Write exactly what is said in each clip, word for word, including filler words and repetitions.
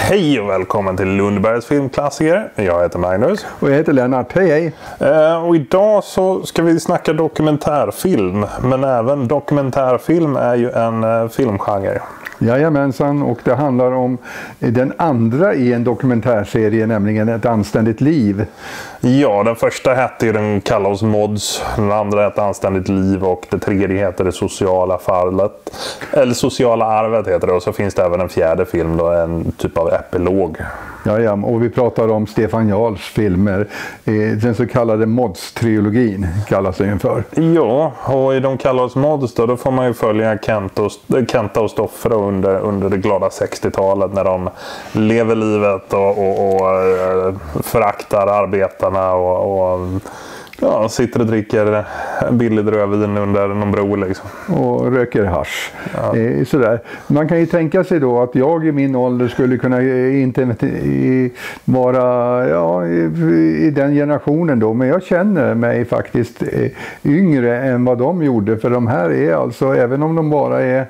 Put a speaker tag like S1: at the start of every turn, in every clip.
S1: Hej och välkommen till Lundbergs filmklassiker. Jag heter Magnus.
S2: Och jag heter Lennart. Hej hej.
S1: Eh, och idag så ska vi snacka dokumentärfilm. Men även dokumentärfilm är ju en eh, filmgenre.
S2: Jajamensan, och det handlar om den andra i en dokumentärserie, nämligen Ett anständigt liv.
S1: Ja, den första hette ju Den kallar oss Mods, den andra hette Anständigt liv och det tredje heter Det sociala fallet. Eller Sociala arvet heter det, och så finns det även en fjärde film då, en typ av epilog.
S2: Ja, ja, och vi pratar om Stefan Jarls filmer, den så kallade Mods-trilogin kallas den för.
S1: Ja, och i De kallar oss Mods då, då får man ju följa Kent och, Kenta och Stoffe då, under, under det glada sextiotalet när de lever livet och, och, och föraktar arbetarna och, och ja, sitter och dricker billig rödvin under någon bro liksom.
S2: Och röker hasch.
S1: Ja.
S2: Eh, sådär. Man kan ju tänka sig då att jag i min ålder skulle kunna inte i, vara ja, i, i den generationen då. Men jag känner mig faktiskt eh, yngre än vad de gjorde. För de här är alltså, även om de bara är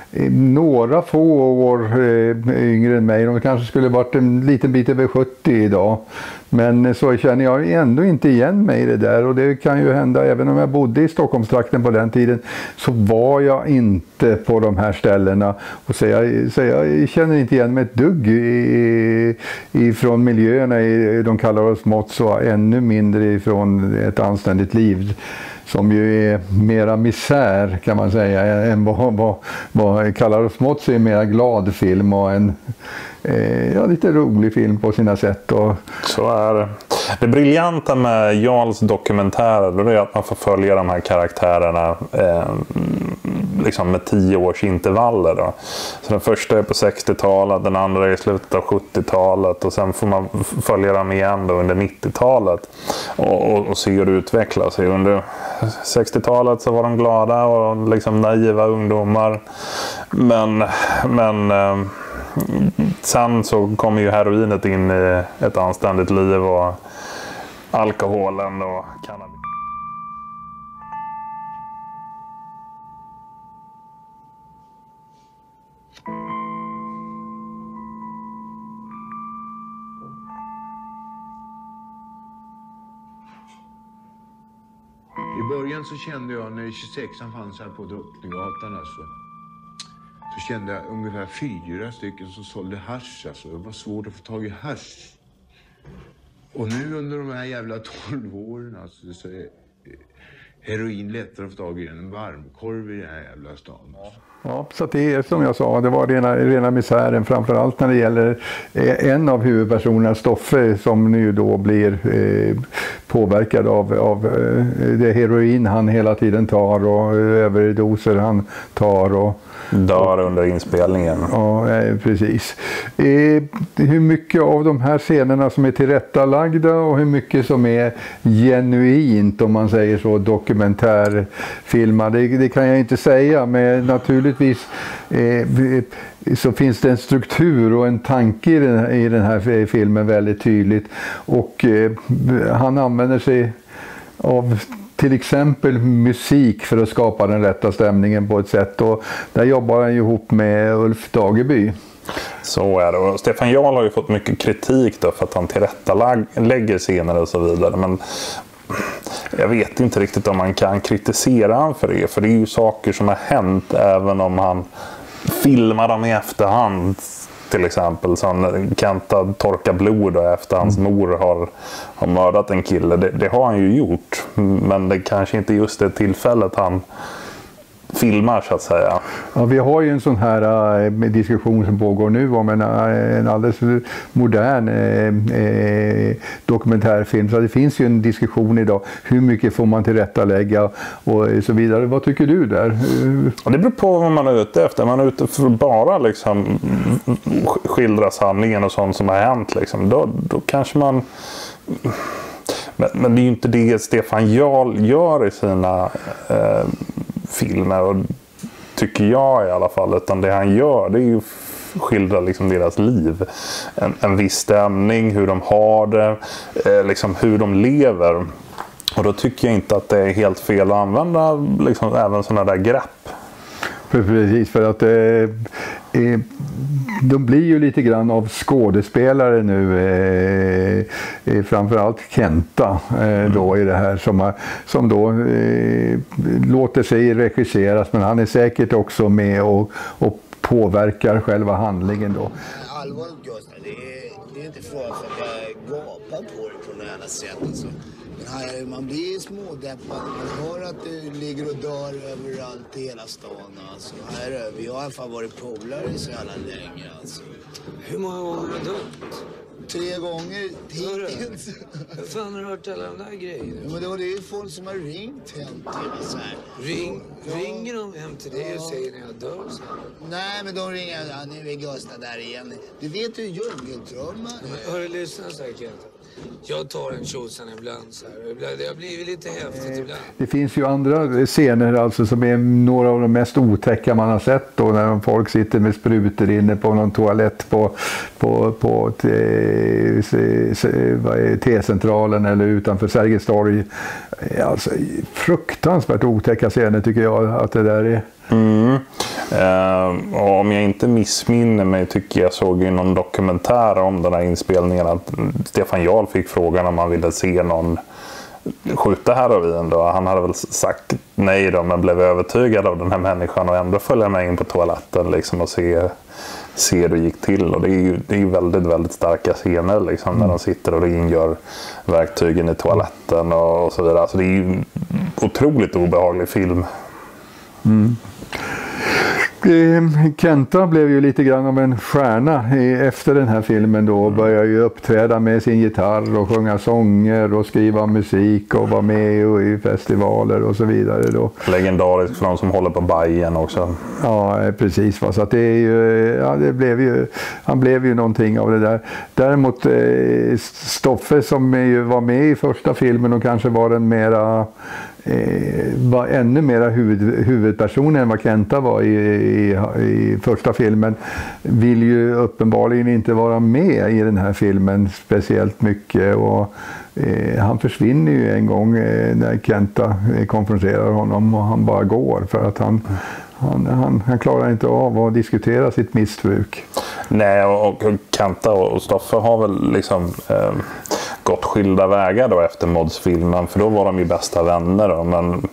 S2: några få år eh, yngre än mig. De kanske skulle varit en liten bit över sjuttio idag. Men så känner jag ändå inte igen mig i det där. Och det kan ju hända, även om jag bodde i Stockholmstrakten på den tiden, så var jag inte på de här ställena. Och så jag, så jag känner inte igen mig ett dugg i, ifrån miljöerna i De kallar oss Mods, och ännu mindre ifrån Ett anständigt liv. Som ju är mera misär kan man säga än vad, vad, vad kallar oss Mods är en mera glad film och en eh, ja, lite rolig film på sina sätt. Och
S1: så är det. Det briljanta med Jarls dokumentärer är att man får följa de här karaktärerna eh, liksom med tio års intervaller då. Så den första är på sextiotalet, den andra är i slutet av sjuttiotalet och sen får man följa dem igen då under nittiotalet och, och, och se hur det utvecklar sig. Under sextiotalet så var de glada och liksom naiva ungdomar, men, men eh, sen så kommer ju heroinet in i Ett anständigt liv och alkoholen och cannabis.
S3: I början så kände jag, när tjugosexan fanns här på Drottninggatan alltså, så kände jag ungefär fyra stycken som sålde hasch alltså. Det var svårt att få tag i hasch. Och nu under de här jävla tolv åren alltså, så är heroin lättare att få tag i än en varmkorv i den här jävla stan. Alltså.
S2: Ja, så det är som jag sa, det var rena, rena misären, framförallt när det gäller en av huvudpersonerna, Stoffe, som nu då blir eh, påverkad av, av eh, det heroin han hela tiden tar och överdoser han tar och
S1: dör under inspelningen.
S2: Ja, precis. Eh, hur mycket av de här scenerna som är tillrättalagda och hur mycket som är genuint, om man säger så, dokumentärfilmar, det, det kan jag inte säga, men naturligtvis eh, så finns det en struktur och en tanke i den, i den här filmen väldigt tydligt, och eh, han använder sig av till exempel musik för att skapa den rätta stämningen på ett sätt, och där jobbar han ju ihop med Ulf Dageby.
S1: Så är det, och Stefan Jarl har ju fått mycket kritik då för att han tillrättalägger scener och så vidare, men jag vet inte riktigt om man kan kritisera han för det, för det är ju saker som har hänt även om han filmar dem i efterhand. Till exempel som Kenta torka blod efter hans mor har, har mördat en kille. Det, det har han ju gjort. Men det kanske inte just det tillfället han filmar, så att säga.
S2: Ja, vi har ju en sån här äh, diskussion som pågår nu om en, en alldeles modern äh, dokumentärfilm. Så det finns ju en diskussion idag. Hur mycket får man tillrättalägga och så vidare. Vad tycker du där?
S1: Och det beror på vad man är ute efter. Man är ute för att bara liksom skildra sanningen och sånt som har hänt. Liksom. Då, då kanske man... Men, men det är ju inte det Stefan Jarl gör i sina eh, filmer, och tycker jag i alla fall, utan det han gör, det är ju skildra liksom deras liv, en, en viss stämning, hur de har det, eh, liksom hur de lever, och då tycker jag inte att det är helt fel att använda liksom även sådana där grepp.
S2: Precis, för att eh, eh, de blir ju lite grann av skådespelare nu, eh, eh, framförallt Kenta eh, då i det här som, har, som då eh, låter sig regisseras, men han är säkert också med och, och påverkar själva handlingen då.
S4: Allvarligt Gustav, det är, det är inte frågan för att jag gapar på det på något annat sätt alltså. Men här, man blir smådeppad, man hör att det ligger och dör överallt i hela stan alltså. Här, vi har i alla fall varit polare så jävla länge alltså.
S5: Hur många gånger har du dött?
S4: Tre gånger hittills.
S5: Hur fan har du hört alla de där grejerna?
S4: Ja, men det var det ju folk som har ringt hem till mig så här.
S5: Ring, ja. Ringer de hem till dig och säger när jag dör så här?
S4: Nej, men de ringer, ja, nu är Gustav där igen. Du vet ju djungeltrumman.
S5: Hörru, lyssna så här Kent. Jag tar en tjosan ibland så här. Det har blivit lite häftigt ibland.
S2: Det finns ju andra scener alltså som är några av de mest otäcka man har sett då, när folk sitter med sprutor inne på någon toalett på, på, på T-centralen eller utanför Sergels torg. Alltså, fruktansvärt otäcka scener tycker jag att det där är.
S1: Mm. Uh, och om jag inte missminner mig tycker jag såg i någon dokumentär om den här inspelningen att Stefan Jarl fick frågan om han ville se någon skjuta heroin då. Han hade väl sagt nej då, men blev övertygad av den här människan och ändå följa med in på toaletten liksom och se, se hur det gick till. Och det är ju, det är ju väldigt, väldigt starka scener liksom, mm. när de sitter och rengör verktygen i toaletten och, och så vidare. Alltså det är ju en otroligt obehaglig film.
S2: Mm. Kenta blev ju lite grann av en stjärna efter den här filmen då och började ju uppträda med sin gitarr och sjunga sånger och skriva musik och vara med i festivaler och så vidare då.
S1: Legendarisk för de som håller på Bajen också.
S2: Ja, precis. Så att det är ju, ja, det blev ju, han blev ju någonting av det där. Däremot Stoffe som ju var med i första filmen och kanske var den mera Eh, var ännu mera huvud, huvudperson än vad Kenta var i, i, i första filmen, vill ju uppenbarligen inte vara med i den här filmen speciellt mycket och eh, han försvinner ju en gång eh, när Kenta eh, konfronterar honom och han bara går för att han, han, han, han klarar inte av att diskutera sitt missbruk.
S1: Nej, och Kenta och Stoffe har väl liksom eh, gått skilda vägar då efter Mods-filmen, för då var de ju bästa vänner då. Men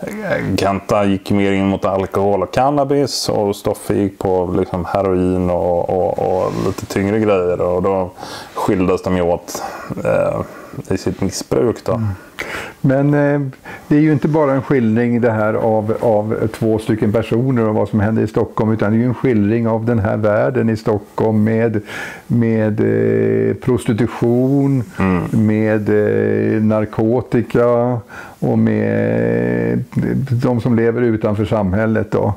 S1: Kenta gick mer in mot alkohol och cannabis och Stoffe gick på liksom heroin och, och, och lite tyngre grejer och då skildes de ju åt eh, i sitt missbruk då. Mm.
S2: Men eh, det är ju inte bara en skildring det här av, av två stycken personer och vad som händer i Stockholm, utan det är ju en skildring av den här världen i Stockholm med, med eh, prostitution, mm. med eh, narkotika och med de som lever utanför samhället då.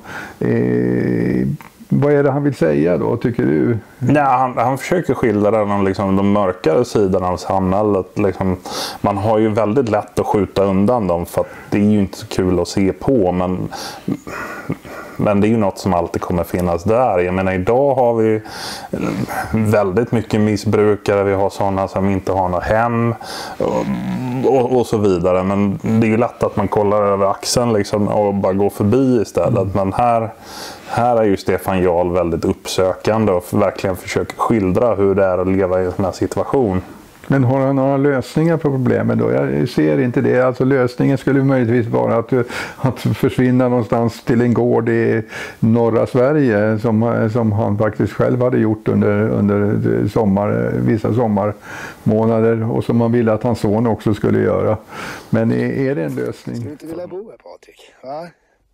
S2: Eh, Vad är det han vill säga då, tycker du?
S1: Ja, han, han försöker skildra de, liksom, de mörkare sidorna av samhället. Liksom, man har ju väldigt lätt att skjuta undan dem för att det är ju inte så kul att se på. Men, men det är ju något som alltid kommer finnas där. Jag menar, idag har vi väldigt mycket missbrukare. Vi har sådana som inte har något hem och, och, och så vidare. Men det är ju lätt att man kollar över axeln liksom, och bara går förbi istället. Mm. Men här... Här är ju Stefan Jarl väldigt uppsökande och verkligen försöker skildra hur det är att leva i en sån här situation.
S2: Men har han några lösningar på problemen då? Jag ser inte det. Alltså lösningen skulle möjligtvis vara att, att försvinna någonstans till en gård i norra Sverige som, som han faktiskt själv hade gjort under, under sommar, vissa sommarmånader och som man ville att hans son också skulle göra. Men är, är det en lösning?
S4: Skulle du inte vilja bo här, Patrik? Va?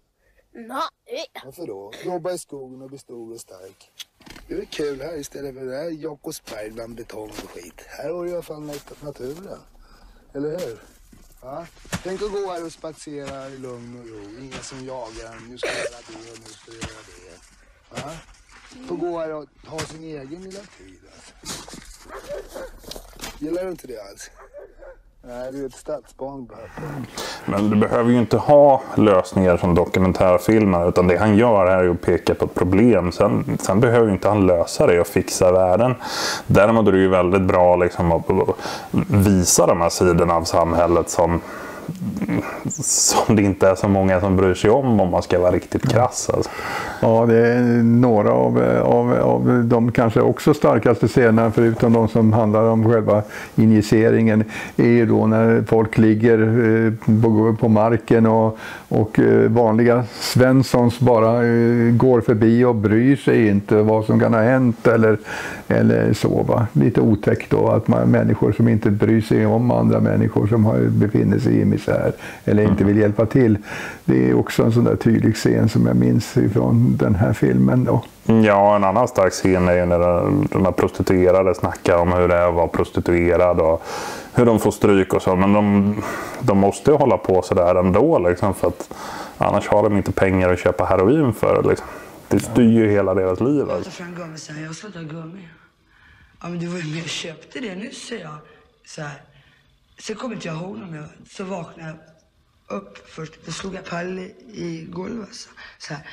S6: Nej.
S4: Varför då? Jobba i skogen och bli stor och stark. Det är kul här istället för det här Jakobsberg bland betong och skit. Här har du i alla fall naturen. Eller hur? Va? Tänk att gå här och spatsera i lugn och ro. Ingen som jagar. Nu ska jag göra det och nu ska jag göra det. Va? Få gå här och ha sin egen lilla tid. Alltså. Gillar du inte det alls? Nej, det är ett stadsbarn bara.
S1: Men du behöver ju inte ha lösningar som dokumentärfilmer, utan det han gör här är att peka på ett problem. Sen, sen behöver ju inte han lösa det och fixa världen. Däremot är det ju väldigt bra liksom, att visa de här sidorna av samhället som, som det inte är så många som bryr sig om om man ska vara riktigt krass. Alltså.
S2: Ja, det är några av, av, av de kanske också starkaste scenerna, förutom de som handlar om själva injiceringen, är ju då när folk ligger på, på marken och, och vanliga Svenssons bara går förbi och bryr sig inte vad som kan ha hänt eller, eller så. Va? Lite otäckt då att man, människor som inte bryr sig om andra människor som har, befinner sig i misär eller inte vill hjälpa till. Det är också en sån där tydlig scen som jag minns ifrån den här filmen då.
S1: Ja, en annan stark scen är när de här prostituerade snackar om hur det är att vara prostituerad och hur de får stryk och så. Men de, de måste ju hålla på så där ändå liksom, för att annars har de inte pengar att köpa heroin för. Liksom. Det styr ju hela deras liv.
S7: Jag tar fram gummi sen, jag slutar gummi. Ja, men du var ju med och köpte det nu, säger jag. Så här. Sen kommer inte jag ihåg någon mer. Så vaknade jag upp först. Då slog jag Palle i golvet. Så, så här.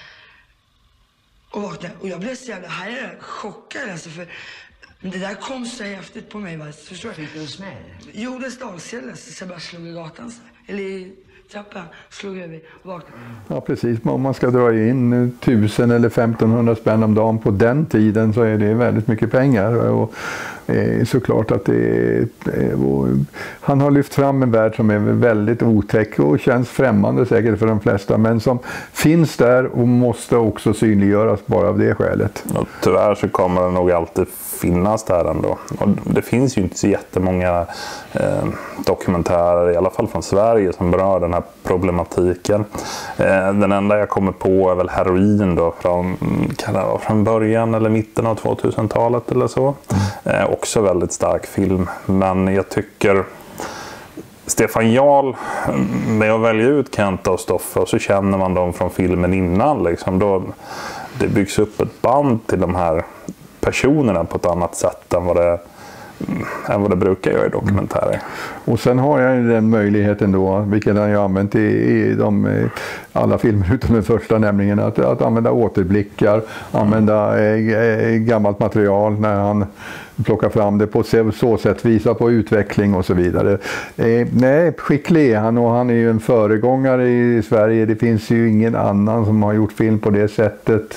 S7: Och vaknade. Och jag blev så jävla här, chockad alltså. För det där kom så häftigt på mig. Va? Förstår du?
S8: Fick du en smäll?
S7: Jo, det stavskälldes. Så jag bara slog i gatan. Så här. Eller i trappan. Slog över och vaknade.
S2: Ja, precis. Om man ska dra in tusen eller femtonhundra spänn om dagen på den tiden så är det väldigt mycket pengar. Och eh, såklart att det är... Och han har lyft fram en värld som är väldigt otäck och känns främmande säkert för de flesta. Men som finns där och måste också synliggöras bara av det skälet.
S1: Och tyvärr så kommer det nog alltid finnas där ändå. Och det finns ju inte så jättemånga eh, dokumentärer, i alla fall från Sverige, som berör den här problematiken. Eh, den enda jag kommer på är väl Heroin då, från, kan det vara från början eller mitten av tvåtusentalet eller så. Eh, också väldigt stark film. Men jag tycker Stefan Jarl, när jag väljer ut Kenta och Stoffe och så känner man dem från filmen innan. Liksom, då det byggs upp ett band till de här personerna på ett annat sätt än vad det, än vad det brukar göra i dokumentärer. Mm.
S2: Och sen har jag den möjligheten då, vilket jag har använt i, i de, alla filmer utom den första, nämligen att, att använda återblickar, använda eh, gammalt material när han plockar fram det på så sätt, visa på utveckling och så vidare. Eh, nej, skicklig är han och han är ju en föregångare i Sverige. Det finns ju ingen annan som har gjort film på det sättet.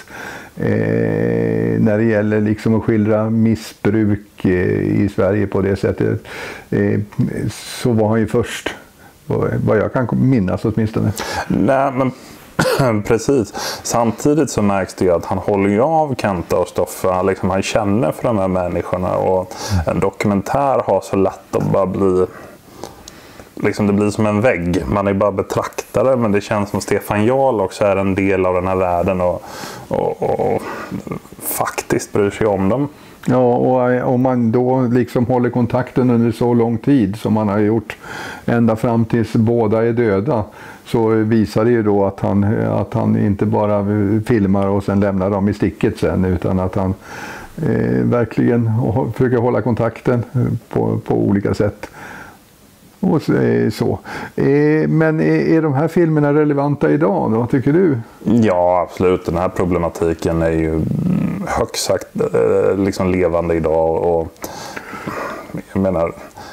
S2: Eh, när det gäller liksom att skildra missbruk eh, i Sverige på det sättet, eh, så var han ju först, vad jag kan minnas åtminstone.
S1: Nej, men precis. Samtidigt så märks det ju att han håller ju av Kenta och Stoffe. Han, liksom, han känner för de här människorna, och en dokumentär har så lätt att bara bli... Liksom det blir som en vägg. Man är bara betraktare, men det känns som Stefan Jarl också är en del av den här världen och, och, och faktiskt bryr sig om dem.
S2: Ja, och om man då liksom håller kontakten under så lång tid som man har gjort ända fram tills båda är döda, så visar det ju då att han, att han inte bara filmar och sen lämnar dem i sticket sen, utan att han eh, verkligen försöker hålla kontakten på, på olika sätt. Och så. Men är de här filmerna relevanta idag då, tycker du?
S1: Ja, absolut. Den här problematiken är ju högst sagt liksom levande idag. Och jag menar,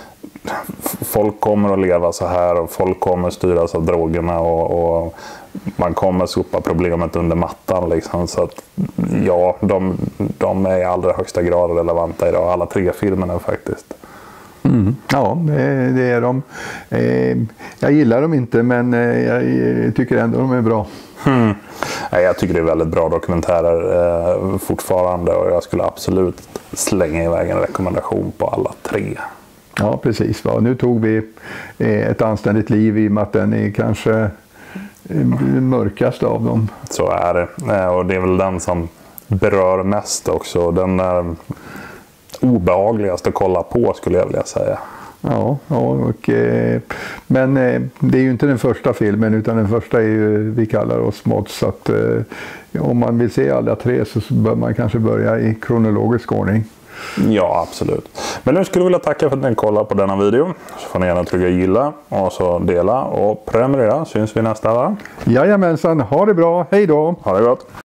S1: folk kommer att leva så här och folk kommer att styras av drogerna och, och man kommer att sopa problemet under mattan. Liksom. Så att, ja, de, de är i allra högsta grad relevanta idag. Alla tre filmerna faktiskt.
S2: Mm. Ja, det är de. Jag gillar dem inte, men jag tycker ändå de är bra.
S1: Mm. Jag tycker det är väldigt bra dokumentärer fortfarande, och jag skulle absolut slänga iväg en rekommendation på alla tre.
S2: Ja, precis. Nu tog vi ett anständigt liv i och med att den är kanske den mörkaste av dem.
S1: Så är det. Och det är väl den som berör mest också. Den är obehagligast att kolla på, skulle jag vilja säga.
S2: Ja, ja och, eh, men eh, det är ju inte den första filmen, utan den första är ju Vi kallar oss mods. Så att, eh, om man vill se alla tre så bör man kanske börja i kronologisk ordning.
S1: Ja, absolut. Men nu skulle jag vilja tacka för att ni kollar på denna video. Så får ni gärna trycka gilla och så dela och prenumerera. Syns vi nästa va?
S2: Jajamensan, ha det bra, hej då!
S1: Ha det gott!